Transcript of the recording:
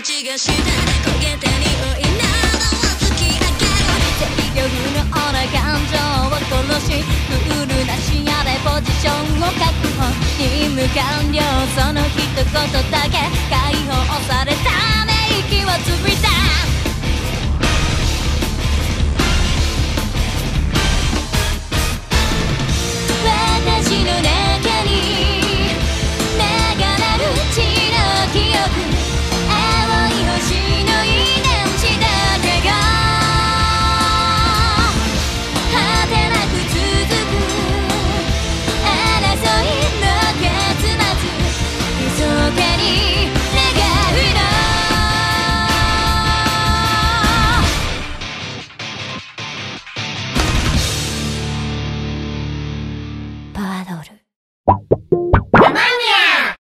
ちがした焦げた匂いなどを突き上げる制御不能な感情を殺しクールな視野でポジションを確保任務完了その一言だけ解放されため息をついた